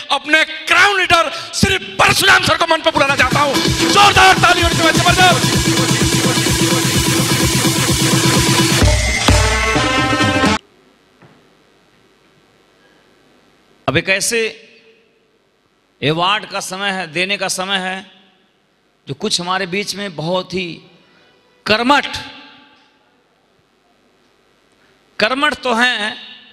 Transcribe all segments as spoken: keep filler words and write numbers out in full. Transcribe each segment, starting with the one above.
अपने crown leader Shri Parshuram sir को मंच पर बुलाना चाहता हूं। जोरदार तालियों से जबरदस्त। अब एक ऐसे अवार्ड का समय है, देने का समय है, जो कुछ हमारे बीच में बहुत ही कर्मठ कर्मठ तो हैं,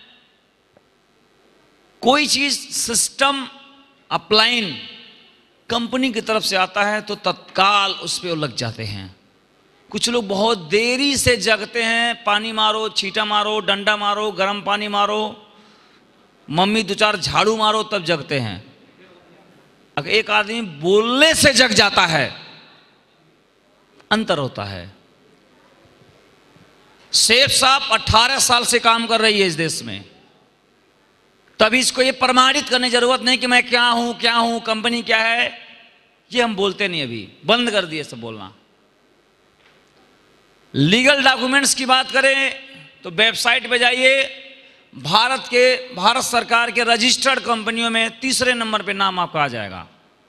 कोई चीज सिस्टम अपलाइन कंपनी की तरफ से आता है तो तत्काल उस पर लग जाते हैं। कुछ लोग बहुत देरी से जगते हैं, पानी मारो, छींटा मारो, डंडा मारो, गर्म पानी मारो, मम्मी दो चार झाड़ू मारो तब जगते हैं। अगर एक आदमी बोलने से जग जाता है, अंतर होता है। शेख साहब अठारह साल से काम कर रही है इस देश में, तभी इसको ये प्रमाणित करने की जरूरत नहीं कि मैं क्या हूं क्या हूं कंपनी क्या है, ये हम बोलते नहीं, अभी बंद कर दिए सब बोलना। लीगल डॉक्यूमेंट्स की बात करें तो वेबसाइट पे जाइए, भारत के भारत सरकार के रजिस्टर्ड कंपनियों में तीसरे नंबर पे नाम आपका आ जाएगा।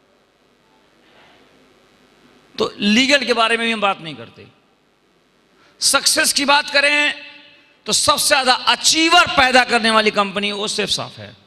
तो लीगल के बारे में भी हम बात नहीं करते। सक्सेस की बात करें तो सबसे ज्यादा अचीवर पैदा करने वाली कंपनी वो सेफ साफ है।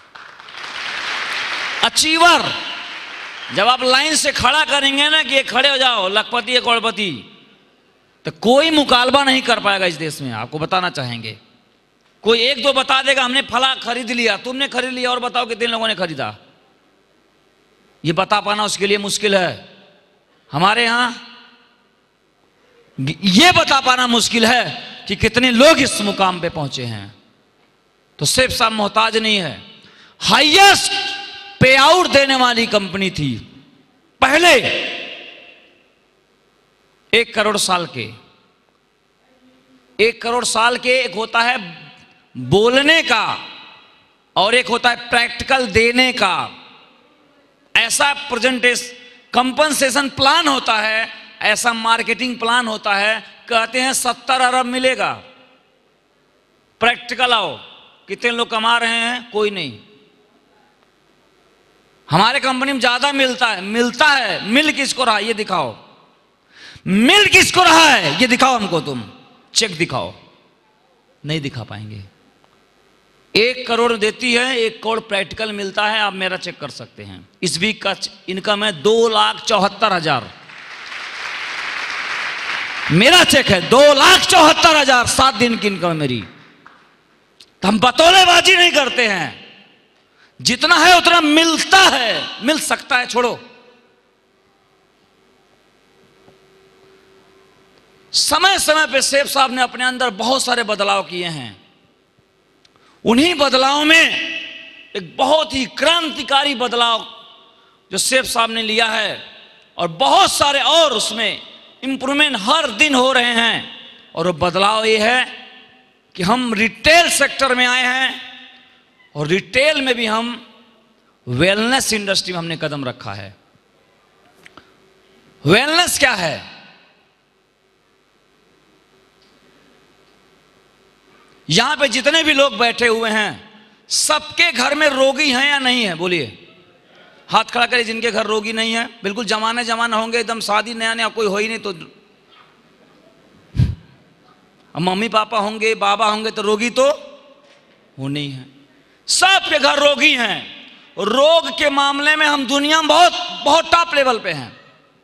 अचीवर, जब आप लाइन से खड़ा करेंगे ना कि ये खड़े हो जाओ लखपति करोड़पति, तो कोई मुकालबा नहीं कर पाएगा इस देश में। आपको बताना चाहेंगे, कोई एक दो बता देगा हमने फला खरीद लिया, तुमने खरीद लिया, और बताओ कितने लोगों ने खरीदा, ये बता पाना उसके लिए मुश्किल है। हमारे यहां ये बता पाना मुश्किल है कि कितने लोग इस मुकाम पे पहुंचे हैं। तो सेफ साहब मोहताज नहीं है, हाईएस्ट पे आउट देने वाली कंपनी थी पहले, एक करोड़ साल के एक करोड़ साल के एक होता है बोलने का और एक होता है प्रैक्टिकल देने का। ऐसा प्रेजेंटेशन कंपनसेशन प्लान होता है, ऐसा मार्केटिंग प्लान होता है। कहते हैं सत्तर अरब मिलेगा, प्रैक्टिकल आओ, कितने लोग कमा रहे हैं, कोई नहीं। हमारे कंपनी में ज्यादा मिलता है, मिलता है, मिल किसको रहा ये दिखाओ, मिल किसको रहा है ये दिखाओ हमको, तुम चेक दिखाओ, नहीं दिखा पाएंगे। एक करोड़ देती है, एक करोड़ प्रैक्टिकल मिलता है, आप मेरा चेक कर सकते हैं। इस वीक का इनकम है दो लाख चौहत्तर हजार, मेरा चेक है दो लाख चौहत्तर हजार, सात दिन की इनकम है मेरी। तो हम बतौलेबाजी नहीं करते हैं, जितना है उतना मिलता है, मिल सकता है, छोड़ो। समय समय पे सेफ साहब ने अपने अंदर बहुत सारे बदलाव किए हैं। उन्हीं बदलाव में एक बहुत ही क्रांतिकारी बदलाव जो सेफ साहब ने लिया है, और बहुत सारे और उसमें इंप्रूवमेंट हर दिन हो रहे हैं। और वो बदलाव ये है कि हम रिटेल सेक्टर में आए हैं, और रिटेल में भी हम वेलनेस इंडस्ट्री में हमने कदम रखा है। वेलनेस क्या है? यहां पे जितने भी लोग बैठे हुए हैं सबके घर में रोगी हैं या नहीं है? बोलिए, हाथ खड़ा करिए जिनके घर रोगी नहीं है। बिल्कुल जमाने जमाना होंगे, एकदम शादी नया नया कोई हो ही नहीं तो मम्मी पापा होंगे, बाबा होंगे तो रोगी तो होने ही है। सबके घर रोगी हैं। रोग के मामले में हम दुनिया में बहुत बहुत टॉप लेवल पे हैं।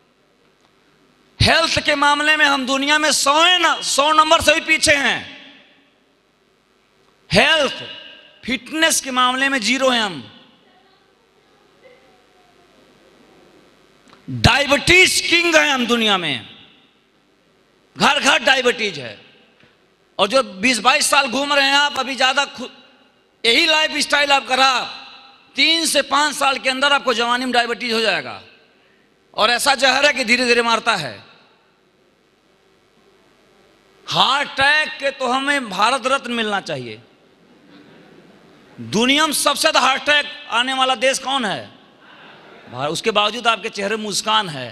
हेल्थ के मामले में हम दुनिया में सौ सौ नंबर से भी पीछे हैं। हेल्थ फिटनेस के मामले में जीरो हैं हम। डायबिटीज किंग हैं हम दुनिया में, घर घर डायबिटीज है। और जो बीस बाईस साल घूम रहे हैं आप, अभी ज्यादा यही लाइफ स्टाइल आप करा, तीन से पांच साल के अंदर आपको जवानी में डायबिटीज हो जाएगा। और ऐसा जहर है कि धीरे धीरे मारता है। हार्ट अटैक के तो हमें भारत रत्न मिलना चाहिए। दुनिया में सबसे ज्यादा हार्ट अटैक आने वाला देश कौन है? भारत। उसके बावजूद आपके चेहरे मुस्कान है।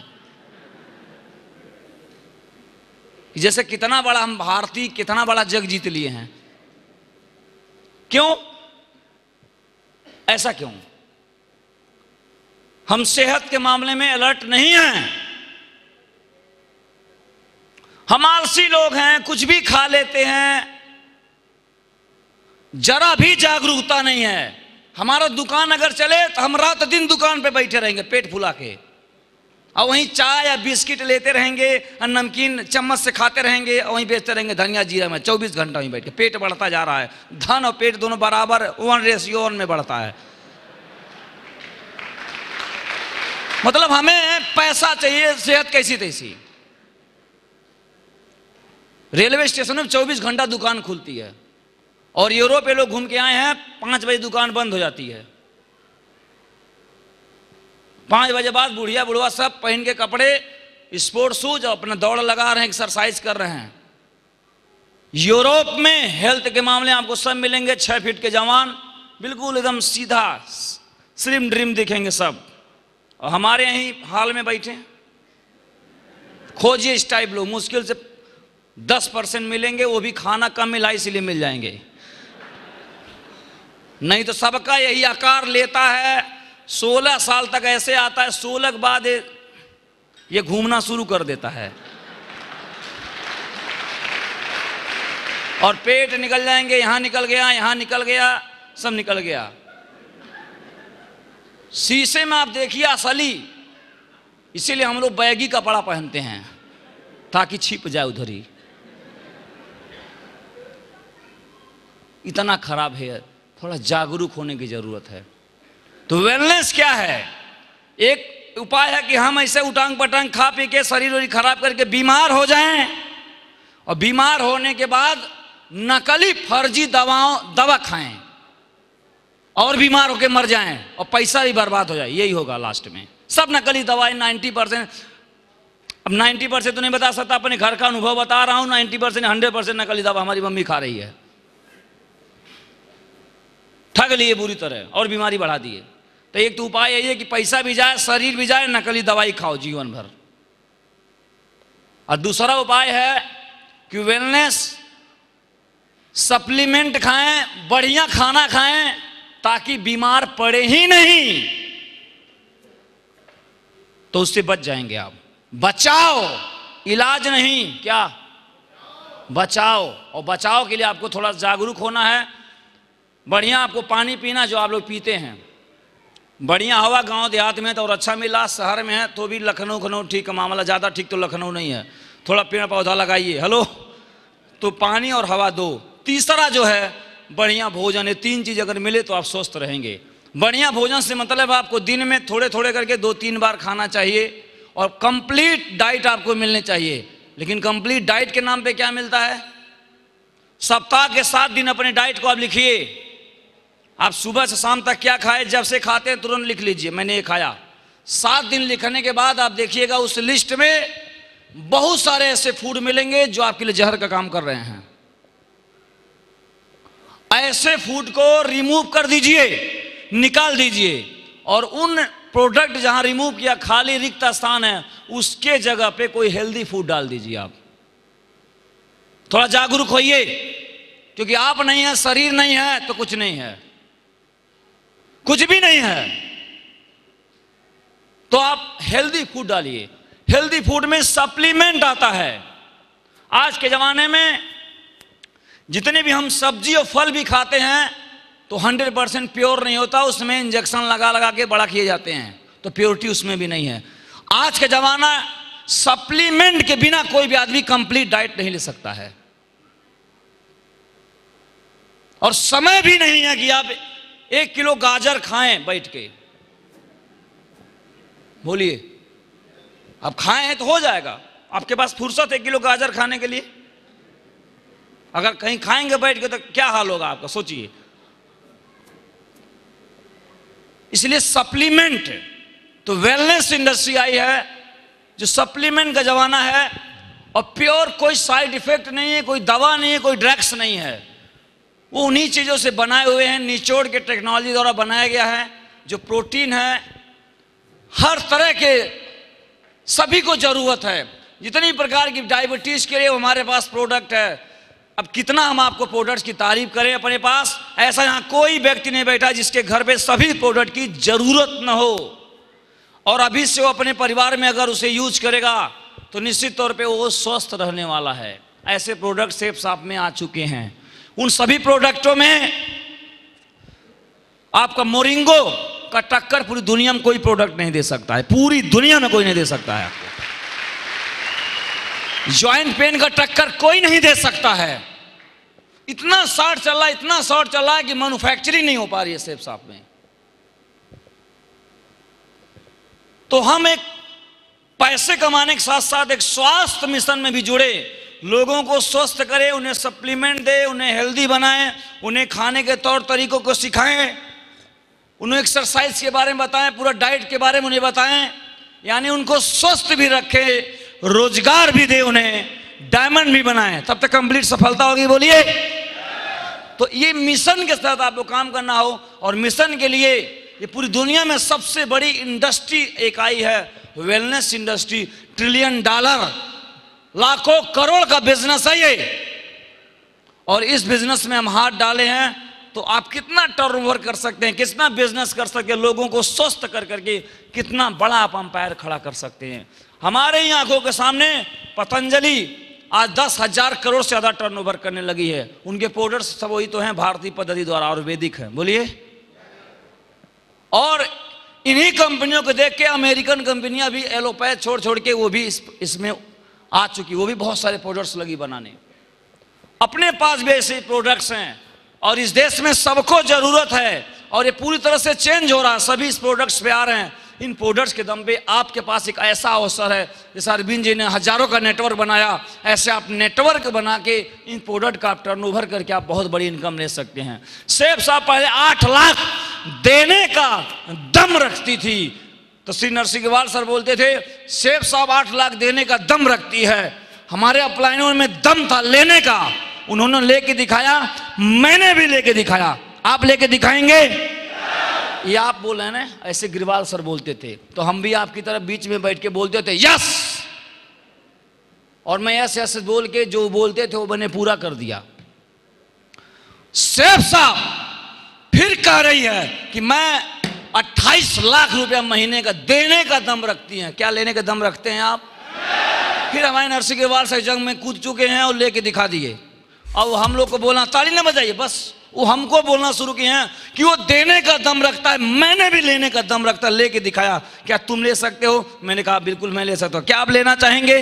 जैसे कितना बड़ा हम भारतीय, कितना बड़ा जग जीत लिए हैं। क्यों? ऐसा क्यों? हम सेहत के मामले में अलर्ट नहीं हैं। हम आलसी लोग हैं, कुछ भी खा लेते हैं, जरा भी जागरूकता नहीं है। हमारा दुकान अगर चले तो हम रात दिन दुकान पे बैठे रहेंगे पेट फुला के, और वहीं चाय या बिस्किट लेते रहेंगे और नमकीन चम्मच से खाते रहेंगे और वहीं बेचते रहेंगे धनिया जीरा में, चौबीस घंटा वहीं बैठ के। पेट बढ़ता जा रहा है, धन और पेट दोनों बराबर वन रेशियो वन में बढ़ता है। मतलब हमें पैसा चाहिए, सेहत कैसी तैसी। रेलवे स्टेशन में चौबीस घंटा दुकान खुलती है, और यूरोप पे लोग घूम के आए हैं, पांच बजे दुकान बंद हो जाती है। पांच बजे बाद बुढ़िया बुढ़वा सब पहन के कपड़े, स्पोर्ट्स शूज, अपना दौड़ लगा रहे हैं, एक्सरसाइज कर रहे हैं। यूरोप में हेल्थ के मामले आपको सब मिलेंगे, छह फीट के जवान, बिल्कुल एकदम सीधा स्लिम ड्रीम दिखेंगे सब। और हमारे यहीं हाल में बैठे हैं। खोजिए इस टाइप लोग, मुश्किल से दस परसेंट मिलेंगे, वो भी खाना कम मिला इसलिए मिल जाएंगे, नहीं तो सबका यही आकार लेता है। सोलह साल तक ऐसे आता है, सोलह के बाद ये घूमना शुरू कर देता है, और पेट निकल जाएंगे, यहां निकल गया, यहां निकल गया, सब निकल गया। शीशे में आप देखिए असली, इसीलिए हम लोग बैगी कपड़ा पहनते हैं ताकि छिप जाए उधर ही। इतना खराब है, थोड़ा जागरूक होने की जरूरत है। तो वेलनेस क्या है? एक उपाय है कि हम ऐसे उटांग पटांग खा पी के शरीर वरीर खराब करके बीमार हो जाएं, और बीमार होने के बाद नकली फर्जी दवाओं दवा खाएं और बीमार होकर मर जाएं, और पैसा भी बर्बाद हो जाए। यही होगा लास्ट में। सब नकली दवाएं नाइन्टी परसेंट, अब नाइन्टी परसेंट तो नहीं बता सकता, अपने घर का अनुभव बता रहा हूं। नाइन्टी परसेंट हंड्रेड परसेंट नकली दवा हमारी मम्मी खा रही है, ठग लिए बुरी तरह और बीमारी बढ़ा दिए। तो एक तो उपाय यही है कि पैसा भी जाए, शरीर भी जाए, नकली दवाई खाओ जीवन भर। और दूसरा उपाय है कि वेलनेस सप्लीमेंट खाएं, बढ़िया खाना खाएं, ताकि बीमार पड़े ही नहीं, तो उससे बच जाएंगे आप। बचाओ, इलाज नहीं, क्या बचाओ। और बचाव के लिए आपको थोड़ा जागरूक होना है। बढ़िया आपको पानी पीना जो आप लोग पीते हैं, बढ़िया हवा गांव देहात में तो और अच्छा मिला, शहर में है तो भी लखनऊ खनऊ ठीक है मामला, ज़्यादा ठीक तो लखनऊ नहीं है। थोड़ा पेड़ पौधा लगाइए, हेलो, तो पानी और हवा दो। तीसरा जो है बढ़िया भोजन है। तीन चीज़ अगर मिले तो आप स्वस्थ रहेंगे। बढ़िया भोजन से मतलब आपको दिन में थोड़े थोड़े करके दो तीन बार खाना चाहिए, और कंप्लीट डाइट आपको मिलनी चाहिए। लेकिन कंप्लीट डाइट के नाम पे क्या मिलता है? सप्ताह के सात दिन अपने डाइट को आप लिखिए। आप सुबह से शाम तक क्या खाए, जब से खाते हैं तुरंत लिख लीजिए मैंने ये खाया। सात दिन लिखने के बाद आप देखिएगा उस लिस्ट में बहुत सारे ऐसे फूड मिलेंगे जो आपके लिए जहर का काम कर रहे हैं। ऐसे फूड को रिमूव कर दीजिए, निकाल दीजिए, और उन प्रोडक्ट जहां रिमूव किया, खाली रिक्त स्थान है, उसके जगह पे कोई हेल्दी फूड डाल दीजिए। आप थोड़ा जागरूक होइए, क्योंकि आप नहीं है, शरीर नहीं है तो कुछ नहीं है, कुछ भी नहीं है। तो आप हेल्दी फूड डालिए। हेल्दी फूड में सप्लीमेंट आता है। आज के जमाने में जितने भी हम सब्जी और फल भी खाते हैं तो हंड्रेड परसेंट प्योर नहीं होता, उसमें इंजेक्शन लगा लगा के बड़ा किए जाते हैं, तो प्योरिटी उसमें भी नहीं है। आज के जमाना सप्लीमेंट के बिना कोई भी आदमी कंप्लीट डाइट नहीं ले सकता है, और समय भी नहीं है कि आप एक किलो गाजर खाएं बैठ के। बोलिए, आप खाएं हैं तो हो जाएगा, आपके पास फुर्सत है एक किलो गाजर खाने के लिए? अगर कहीं खाएंगे बैठ के तो क्या हाल होगा आपका, सोचिए। इसलिए सप्लीमेंट, तो वेलनेस इंडस्ट्री आई है जो सप्लीमेंट का जमाना है, और प्योर कोई साइड इफेक्ट नहीं है, कोई दवा नहीं है, कोई ड्रग्स नहीं है। वो उन्हीं चीज़ों से बनाए हुए हैं, निचोड़ के टेक्नोलॉजी द्वारा बनाया गया है। जो प्रोटीन है, हर तरह के सभी को जरूरत है। जितनी प्रकार की डायबिटीज के लिए हमारे पास प्रोडक्ट है। अब कितना हम आपको प्रोडक्ट्स की तारीफ करें अपने पास, ऐसा यहाँ कोई व्यक्ति नहीं बैठा जिसके घर पे सभी प्रोडक्ट की जरूरत न हो। और अभी से वो अपने परिवार में अगर उसे यूज करेगा तो निश्चित तौर पे वो स्वस्थ रहने वाला है। ऐसे प्रोडक्ट सेफ साफ में आ चुके हैं। उन सभी प्रोडक्टों में आपका मोरिंगो का टक्कर पूरी दुनिया में कोई प्रोडक्ट नहीं दे सकता है, पूरी दुनिया में कोई नहीं दे सकता है आपको। जॉइंट पेन का टक्कर कोई नहीं दे सकता है। इतना शॉर्ट चल रहा है, इतना शॉर्ट चल रहा है कि मैन्युफैक्चरिंग नहीं हो पा रही है सेफ साफ में। तो हम एक पैसे कमाने के साथ साथ एक स्वास्थ्य मिशन में भी जुड़े, लोगों को स्वस्थ करें, उन्हें सप्लीमेंट दे, उन्हें हेल्दी बनाएं, उन्हें खाने के तौर तरीकों को सिखाएं, उन्हें एक्सरसाइज के बारे में बताएं, पूरा डाइट के बारे में उन्हें बताएं, यानी उनको स्वस्थ भी रखें, रोजगार भी दे, उन्हें डायमंड भी बनाएं, तब तक कंप्लीट सफलता होगी। बोलिए। तो ये मिशन के साथ आपको काम करना हो, और मिशन के लिए ये पूरी दुनिया में सबसे बड़ी इंडस्ट्री एक आई है, वेलनेस इंडस्ट्री। ट्रिलियन डॉलर, लाखों करोड़ का बिजनेस है ये, और इस बिजनेस में हम हाथ डाले हैं। तो आप कितना टर्नओवर कर सकते हैं, कितना बिजनेस कर सकते हैं, लोगों को स्वस्थ कर करके कितना बड़ा आप अंपायर खड़ा कर सकते हैं। हमारे ही आंखों के सामने पतंजलि आज दस हजार करोड़ से ज्यादा टर्नओवर करने लगी है। उनके प्रोडक्ट्स सब वही तो हैं, भारतीय पद्धति द्वारा आयुर्वेदिक है। बोलिए। और इन्हीं कंपनियों को देख के अमेरिकन कंपनियां भी एलोपैथ छोड़ छोड़ के वो भी इस, इसमें आ चुकी, वो भी बहुत सारे प्रोडक्ट्स लगी बनाने। अपने पास भी ऐसे प्रोडक्ट्स हैं और इस देश में सबको जरूरत है, और ये पूरी तरह से चेंज हो रहा है, सभी इस प्रोडक्ट्स पे आ रहे हैं। इन प्रोडक्ट्स के दम पे आपके पास एक ऐसा अवसर है, जैसे अरविंद जी ने हजारों का नेटवर्क बनाया, ऐसे आप नेटवर्क बना के इन प्रोडक्ट का आप टर्नओवर करके आप बहुत बड़ी इनकम ले सकते हैं। सेफ साहब पहले आठ लाख देने का दम रखती थी, तो श्री नरसिंहवाल सर बोलते थे सेफ साहब आठ लाख देने का दम रखती है। हमारे अपलाइनों में दम था लेने का, उन्होंने लेके दिखाया, मैंने भी लेके दिखाया। आप लेके दिखाएंगे? ये आप बोल रहे हैं ना, ऐसे गिरवाल सर बोलते थे, तो हम भी आपकी तरफ बीच में बैठ के बोलते थे यस, और मैं यस यस बोल के जो बोलते थे वो मैंने पूरा कर दिया। सेफ साहब फिर कह रही है कि मैं अट्ठाईस लाख रुपया महीने का देने का दम रखती हैं। क्या लेने का दम रखते हैं आप? फिर हमारे नरसिंहवाल सर जंग में कूद चुके हैं और लेके दिखा दिए। अब हम लोग को बोलना, ताली न बजाइए, बस वो हमको बोलना शुरू किए हैं कि वो देने का दम रखता है, मैंने भी लेने का दम रखता है, लेके दिखाया। क्या तुम ले सकते हो? मैंने कहा बिल्कुल मैं ले सकता हूं। क्या आप लेना चाहेंगे?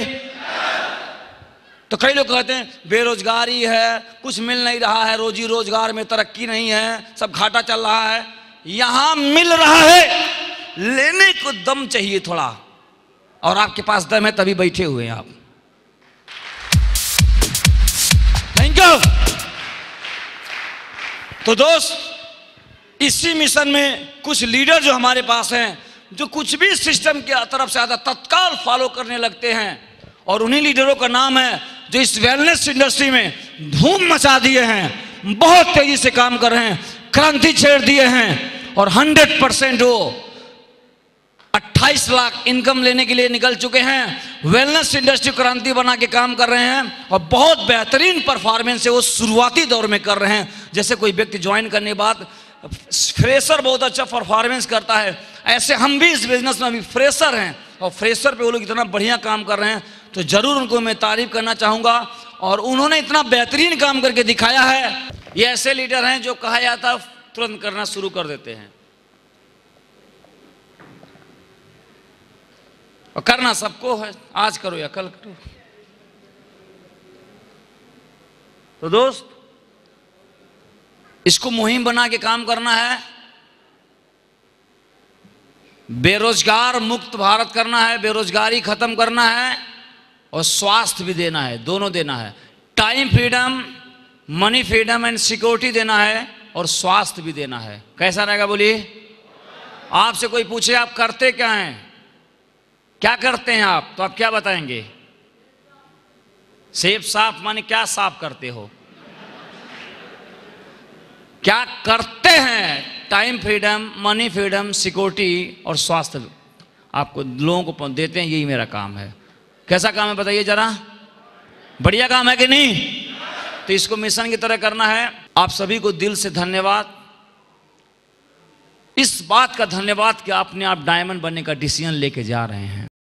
तो कई लोग कहते हैं बेरोजगारी है, कुछ मिल नहीं रहा है, रोजी रोजगार में तरक्की नहीं है, सब घाटा चल रहा है। यहां मिल रहा है, लेने को दम चाहिए थोड़ा, और आपके पास दम है तभी बैठे हुए हैं आप। Thank you. तो दोस्त, इसी मिशन में कुछ लीडर जो हमारे पास हैं, जो कुछ भी सिस्टम की तरफ से आता तत्काल फॉलो करने लगते हैं, और उन्हीं लीडरों का नाम है जो इस वेलनेस इंडस्ट्री में धूम मचा दिए हैं, बहुत तेजी से काम कर रहे हैं, क्रांति छेड़ दिए हैं, और हंड्रेड परसेंट वो अट्ठाईस लाख इनकम लेने के लिए निकल चुके हैं। वेलनेस इंडस्ट्री क्रांति बना के काम कर रहे हैं, और बहुत बेहतरीन परफॉर्मेंस है वो शुरुआती दौर में कर रहे हैं। जैसे कोई व्यक्ति ज्वाइन करने के बाद फ्रेशर बहुत अच्छा परफॉर्मेंस करता है, ऐसे हम भी इस बिजनेस में अभी फ्रेशर हैं, और फ्रेशर पे वो लोग इतना बढ़िया काम कर रहे हैं, तो जरूर उनको मैं तारीफ करना चाहूँगा। और उन्होंने इतना बेहतरीन काम करके दिखाया है। ये ऐसे लीडर हैं जो कहा जाता है तुरंत करना शुरू कर देते हैं, और करना सबको है, आज करो या कल करो। तो दोस्त, इसको मुहिम बना के काम करना है, बेरोजगार मुक्त भारत करना है, बेरोजगारी खत्म करना है, और स्वास्थ्य भी देना है, दोनों देना है। Time freedom, money freedom and security देना है, और स्वास्थ्य भी देना है। कैसा रहेगा बोलिए? आपसे कोई पूछे आप करते क्या हैं, क्या करते हैं आप, तो आप क्या बताएंगे? सेफ साफ माने क्या साफ करते हो? क्या करते हैं? Time freedom, money freedom, security और स्वास्थ्य आपको लोगों को देते हैं, यही मेरा काम है। कैसा काम है बताइए जरा? बढ़िया काम है कि नहीं? तो इसको मिशन की तरह करना है। आप सभी को दिल से धन्यवाद। इस बात का धन्यवाद कि आपने आप डायमंड बनने का डिसीजन लेके जा रहे हैं।